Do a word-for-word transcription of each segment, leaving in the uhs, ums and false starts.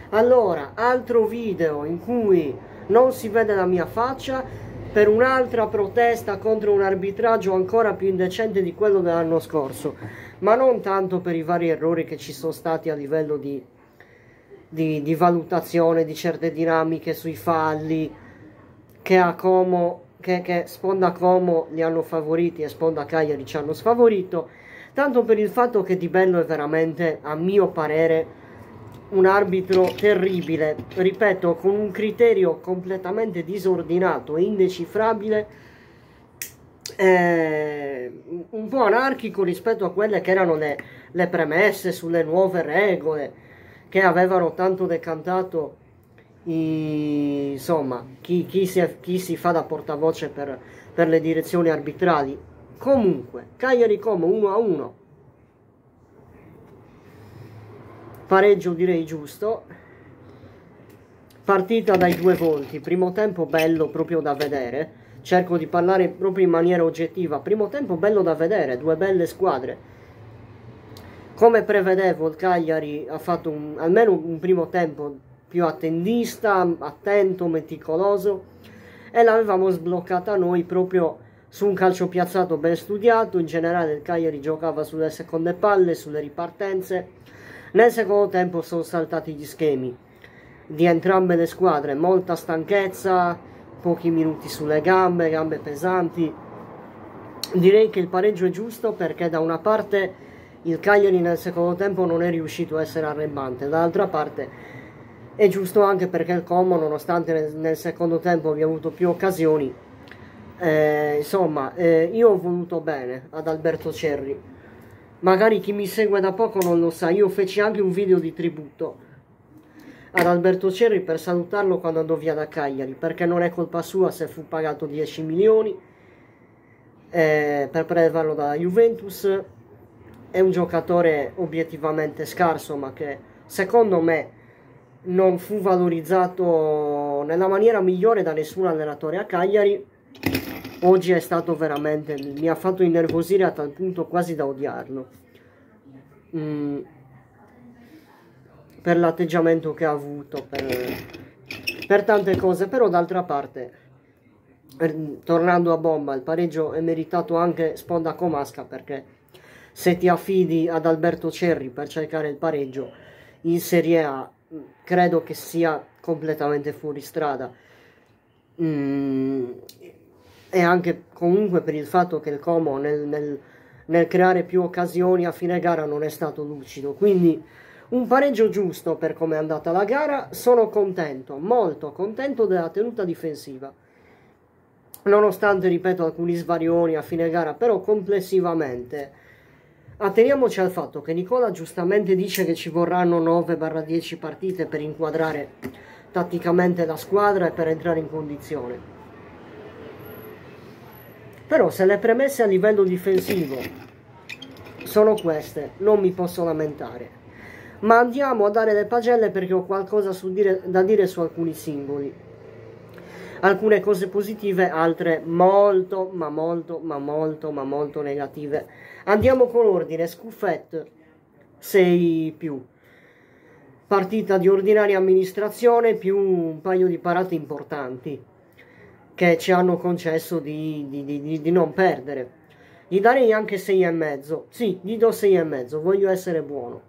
Allora, altro video in cui non si vede la mia faccia per un'altra protesta contro un arbitraggio ancora più indecente di quello dell'anno scorso, ma non tanto per i vari errori che ci sono stati a livello di, di, di valutazione di certe dinamiche sui falli che a Como, che, che Sponda Como li hanno favoriti e Sponda Cagliari ci hanno sfavorito, tanto per il fatto che Di Bello è veramente, a mio parere, un arbitro terribile, ripeto, con un criterio completamente disordinato e indecifrabile, eh, un po' anarchico rispetto a quelle che erano le, le premesse sulle nuove regole che avevano tanto decantato i, insomma chi, chi, si, chi si fa da portavoce per, per le direzioni arbitrali. Comunque, Cagliari Como uno a uno, pareggio direi giusto, partita dai due volti, primo tempo bello proprio da vedere, cerco di parlare proprio in maniera oggettiva, primo tempo bello da vedere, due belle squadre. Come prevedevo, il Cagliari ha fatto un, almeno un primo tempo più attendista, attento, meticoloso, e l'avevamo sbloccata noi proprio su un calcio piazzato ben studiato. In generale il Cagliari giocava sulle seconde palle, sulle ripartenze. Nel secondo tempo sono saltati gli schemi di entrambe le squadre, molta stanchezza, pochi minuti sulle gambe, gambe pesanti. Direi che il pareggio è giusto perché da una parte il Cagliari nel secondo tempo non è riuscito a essere arrembante, dall'altra parte è giusto anche perché il Como, nonostante nel, nel secondo tempo abbia avuto più occasioni, eh, insomma, eh, io ho voluto bene ad Alberto Cerri. Magari chi mi segue da poco non lo sa, io feci anche un video di tributo ad Alberto Cerri per salutarlo quando andò via da Cagliari, perché non è colpa sua se fu pagato dieci milioni eh, per prenderlo dalla Juventus. È un giocatore obiettivamente scarso, ma che secondo me non fu valorizzato nella maniera migliore da nessun allenatore a Cagliari. Oggi è stato veramente, mi ha fatto innervosire a tal punto quasi da odiarlo, mm, per l'atteggiamento che ha avuto, per, per tante cose. Però d'altra parte, per, tornando a bomba, il pareggio è meritato anche Sponda Comasca, perché se ti affidi ad Alberto Cerri per cercare il pareggio in Serie A, credo che sia completamente fuori strada. mm, E anche comunque per il fatto che il Como nel, nel, nel creare più occasioni a fine gara non è stato lucido. Quindi un pareggio giusto per come è andata la gara. Sono contento, molto contento della tenuta difensiva, nonostante, ripeto, alcuni svarioni a fine gara. Però complessivamente atteniamoci al fatto che Nicola giustamente dice che ci vorranno nove dieci partite per inquadrare tatticamente la squadra e per entrare in condizione. Però se le premesse a livello difensivo sono queste, non mi posso lamentare. Ma andiamo a dare le pagelle, perché ho qualcosa su dire, da dire su alcuni singoli. Alcune cose positive, altre molto, ma molto, ma molto, ma molto negative. Andiamo con ordine. Scuffet sei più. Partita di ordinaria amministrazione più un paio di parate importanti che ci hanno concesso di, di, di, di non perdere. Gli darei anche sei e mezzo. Sì, gli do sei e mezzo, voglio essere buono.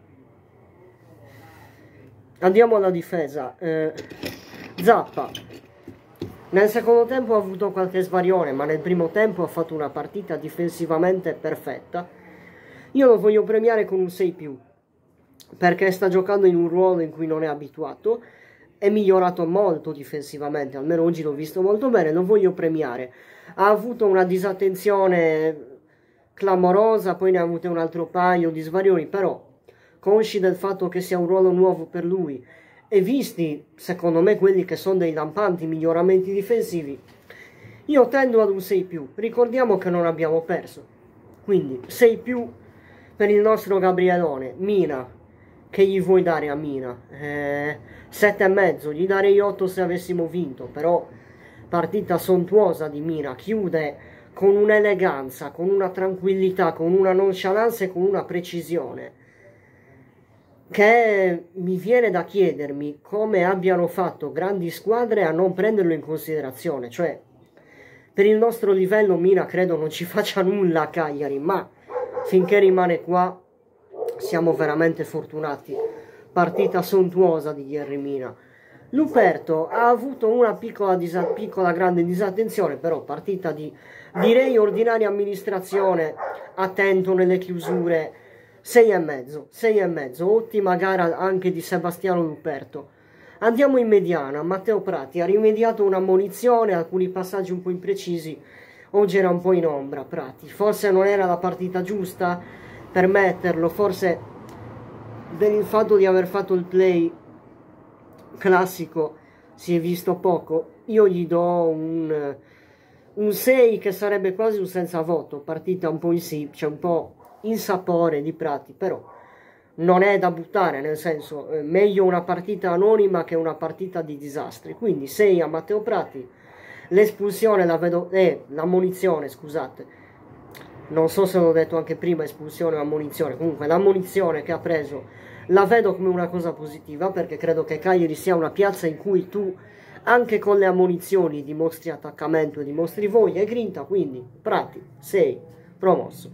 Andiamo alla difesa. eh, Zappa nel secondo tempo ha avuto qualche svarione, ma nel primo tempo ha fatto una partita difensivamente perfetta. Io lo voglio premiare con un sei più, perché sta giocando in un ruolo in cui non è abituato. È migliorato molto difensivamente, almeno oggi l'ho visto molto bene, lo voglio premiare. Ha avuto una disattenzione clamorosa, poi ne ha avute un altro paio di svarioni, però consci del fatto che sia un ruolo nuovo per lui e visti, secondo me, quelli che sono dei lampanti miglioramenti difensivi, io tendo ad un sei più. Ricordiamo che non abbiamo perso, quindi sei più per il nostro Gabrielone. Mina, che gli vuoi dare a Mina? Eh, sette e mezzo, gli darei otto se avessimo vinto. Però partita sontuosa di Mina, chiude con un'eleganza, con una tranquillità, con una nonchalance e con una precisione che mi viene da chiedermi come abbiano fatto grandi squadre a non prenderlo in considerazione. Cioè, per il nostro livello Mina credo non ci faccia nulla a Cagliari, ma finché rimane qua siamo veramente fortunati. Partita sontuosa di ieri Mina. Luperto ha avuto una piccola, piccola grande disattenzione, però partita di, direi, ordinaria amministrazione, attento nelle chiusure, sei e mezzo, sei e mezzo, ottima gara anche di Sebastiano Luperto. Andiamo in mediana. Matteo Prati ha rimediato un'ammonizione, alcuni passaggi un po' imprecisi, oggi era un po' in ombra Prati, forse non era la partita giusta per metterlo, forse per il fatto di aver fatto il play classico si è visto poco. Io gli do un, un sei, che sarebbe quasi un senza voto, partita un po' in sì, c'è un po' insapore di Prati, però non è da buttare, nel senso, eh, meglio una partita anonima che una partita di disastri. Quindi sei a Matteo Prati. L'espulsione la vedo, eh, l'ammonizione, scusate, non so se l'ho detto anche prima, espulsione o ammonizione, comunque l'ammonizione che ha preso la vedo come una cosa positiva, perché credo che Cagliari sia una piazza in cui tu anche con le ammonizioni dimostri attaccamento e dimostri voglia e grinta. Quindi Prati sei, promosso.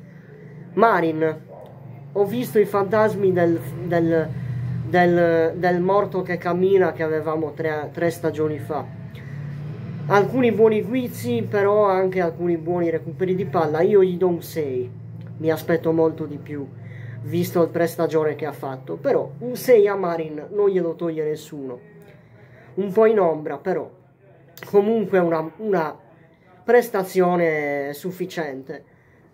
Marin, ho visto i fantasmi del, del, del, del morto che cammina che avevamo tre, tre stagioni fa. Alcuni buoni guizzi, però anche alcuni buoni recuperi di palla. Io gli do un sei, mi aspetto molto di più visto il prestagione che ha fatto, però un sei a Marin non glielo toglie nessuno. Un po' in ombra, però comunque una, una prestazione sufficiente.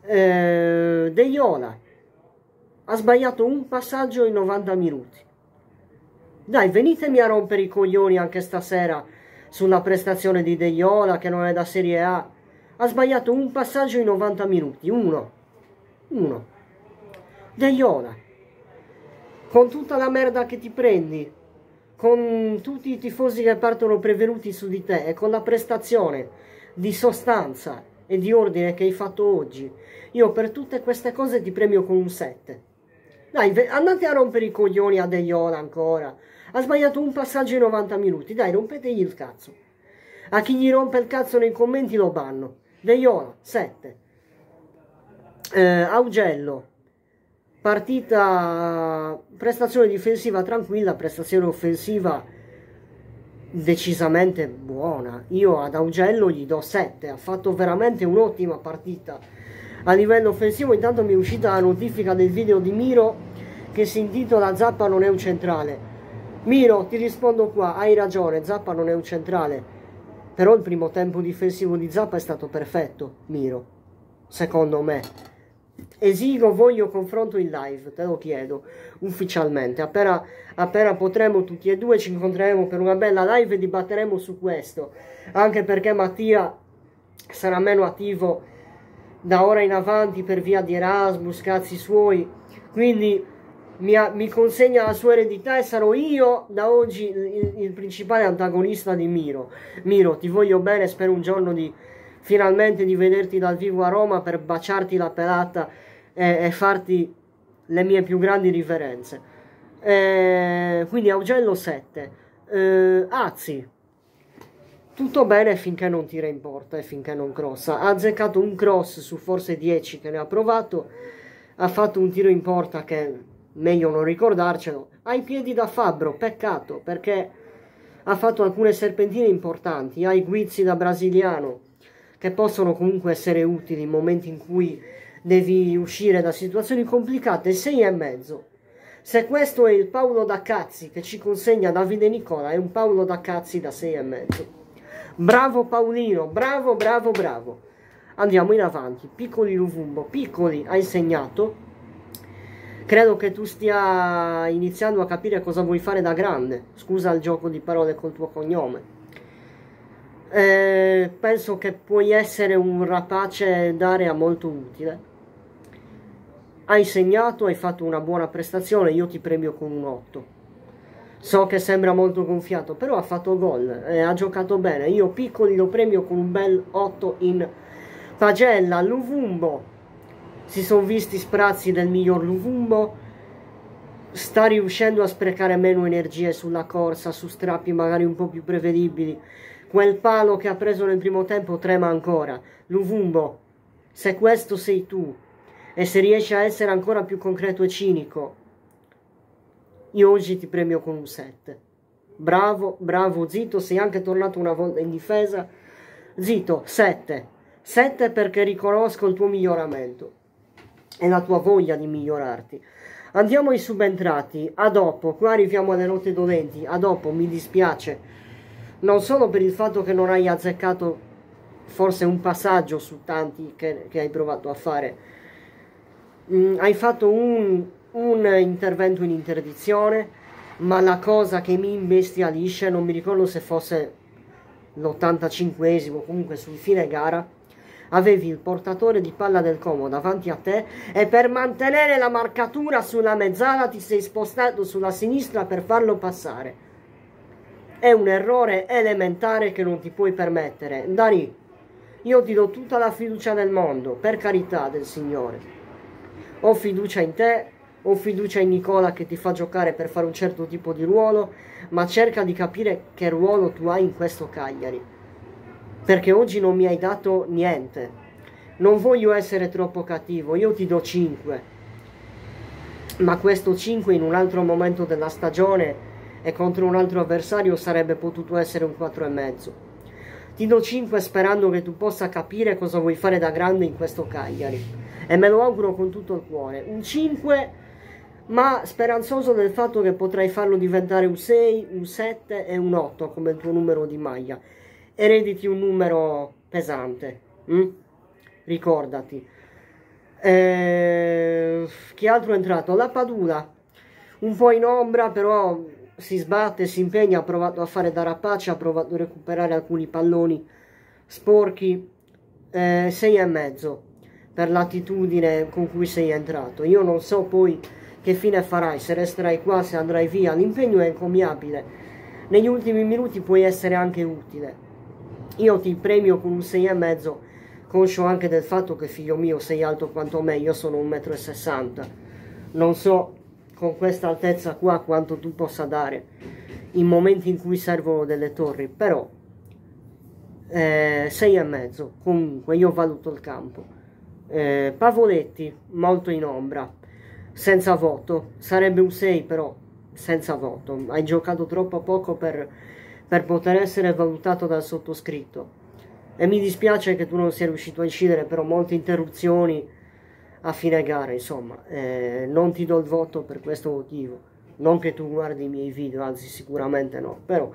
eh, De Iola ha sbagliato un passaggio in novanta minuti. Dai, venitemi a rompere i coglioni anche stasera sulla prestazione di De Iola, che non è da Serie A. Ha sbagliato un passaggio in novanta minuti, uno. Uno. De Iola, con tutta la merda che ti prendi, con tutti i tifosi che partono prevenuti su di te e con la prestazione di sostanza e di ordine che hai fatto oggi, io per tutte queste cose ti premio con un sette. Dai, andate a rompere i coglioni a De Iola ancora. Ha sbagliato un passaggio in novanta minuti. Dai, rompetegli il cazzo. A chi gli rompe il cazzo nei commenti lo banno. De Iola, sette. Eh, Augello, partita, prestazione difensiva tranquilla, prestazione offensiva decisamente buona. Io ad Augello gli do sette. Ha fatto veramente un'ottima partita. A livello offensivo intanto mi è uscita la notifica del video di Miro che si intitola Zappa non è un centrale. Miro, ti rispondo qua, hai ragione, Zappa non è un centrale, però il primo tempo difensivo di Zappa è stato perfetto, Miro, secondo me. Esigo, voglio confronto in live, te lo chiedo ufficialmente. Appena, appena potremo tutti e due ci incontreremo per una bella live e dibatteremo su questo, anche perché Mattia sarà meno attivo da ora in avanti per via di Erasmus, cazzi suoi, quindi mi, ha, mi consegna la sua eredità e sarò io da oggi il, il principale antagonista di Miro. Miro, ti voglio bene, spero un giorno di finalmente di vederti dal vivo a Roma per baciarti la pelata e, e farti le mie più grandi riverenze. E, quindi Augello sette. eh, Azzi, tutto bene finché non tira in porta e finché non crossa. Ha azzeccato un cross su forse dieci che ne ha provato, ha fatto un tiro in porta che meglio non ricordarcelo. Ha i piedi da fabbro, peccato, perché ha fatto alcune serpentine importanti. Ha i guizzi da brasiliano che possono comunque essere utili in momenti in cui devi uscire da situazioni complicate. Sei e mezzo. Se questo è il Paolo da cazzi che ci consegna Davide Nicola, è un Paolo da cazzi da sei e mezzo. Bravo Paolino, bravo, bravo, bravo. Andiamo in avanti. Piccoli Luvumbo, piccoli, hai segnato. Credo che tu stia iniziando a capire cosa vuoi fare da grande. Scusa il gioco di parole col tuo cognome. Eh, penso che puoi essere un rapace d'area molto utile. Hai segnato, hai fatto una buona prestazione, io ti premio con un otto. So che sembra molto gonfiato, però ha fatto gol, eh, ha giocato bene. Io piccoli lo premio con un bel otto in pagella. Luvumbo, si sono visti sprazzi del miglior Luvumbo. sta riuscendo a sprecare meno energie sulla corsa, su strappi magari un po' più prevedibili. Quel palo che ha preso nel primo tempo trema ancora. Luvumbo, se questo sei tu, e se riesci a essere ancora più concreto e cinico, io oggi ti premio con un sette. Bravo, bravo Zito, sei anche tornato una volta in difesa. Zito, sette. sette perché riconosco il tuo miglioramento e la tua voglia di migliorarti. Andiamo ai subentrati. A dopo, qua arriviamo alle note dolenti. A dopo, mi dispiace. Non solo per il fatto che non hai azzeccato forse un passaggio su tanti che, che hai provato a fare. Mm, hai fatto un, un intervento in interdizione, ma la cosa che mi imbestialisce, non mi ricordo se fosse l'ottantacinquesimo, comunque sul fine gara, avevi il portatore di palla del Como davanti a te e per mantenere la marcatura sulla mezzala ti sei spostato sulla sinistra per farlo passare. È un errore elementare che non ti puoi permettere. Dari, io ti do tutta la fiducia del mondo, per carità del Signore. Ho fiducia in te, ho fiducia in Nicola che ti fa giocare per fare un certo tipo di ruolo, ma cerca di capire che ruolo tu hai in questo Cagliari, perché oggi non mi hai dato niente. Non voglio essere troppo cattivo, io ti do cinque, ma questo cinque in un altro momento della stagione e contro un altro avversario sarebbe potuto essere un quattro e mezzo. Ti do cinque sperando che tu possa capire cosa vuoi fare da grande in questo Cagliari, e me lo auguro con tutto il cuore. Un cinque, ma speranzoso del fatto che potrai farlo diventare un sei, un sette e un otto come il tuo numero di maglia. Erediti un numero pesante, hm? Ricordati. Eh, chi altro è entrato? La Padula, un po' in ombra, però si sbatte, si impegna, ha provato a fare da rapace, ha provato a recuperare alcuni palloni sporchi. Eh, sei e mezzo per l'attitudine con cui sei entrato. Io non so poi che fine farai, se resterai qua, se andrai via. L'impegno è encomiabile, negli ultimi minuti puoi essere anche utile. Io ti premio con un sei e mezzo, conscio anche del fatto che, figlio mio, sei alto quanto me, io sono un metro e sessanta. Non so con questa altezza qua quanto tu possa dare in momenti in cui servono delle torri, però eh, sei e mezzo. Comunque io valuto il campo. eh, Pavoletti molto in ombra, senza voto, sarebbe un sei però senza voto. Hai giocato troppo poco per, per poter essere valutato dal sottoscritto, e mi dispiace che tu non sia riuscito a incidere, però molte interruzioni a fine gara, insomma. eh, non ti do il voto per questo motivo, non che tu guardi i miei video, anzi sicuramente no, però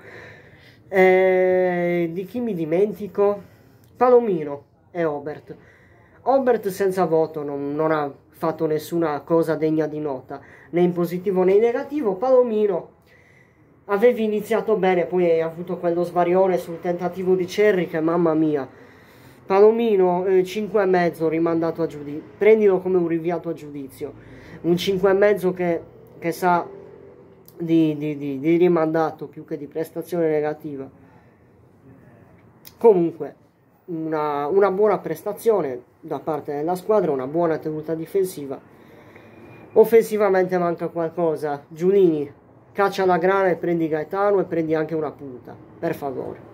eh, di chi mi dimentico? Palomino e Obert. Obert senza voto, non, non ha fatto nessuna cosa degna di nota, né in positivo né in negativo. Palomino, avevi iniziato bene, poi hai avuto quello svarione sul tentativo di Cerri che, mamma mia. Palomino, eh, cinque e mezzo rimandato a giudizio, prendilo come un rinviato a giudizio, un cinque e mezzo che, che sa di, di, di, di rimandato più che di prestazione negativa. Comunque una, una buona prestazione da parte della squadra, una buona tenuta difensiva. Offensivamente manca qualcosa. Giulini, caccia la grana e prendi Gaetano e prendi anche una punta, per favore.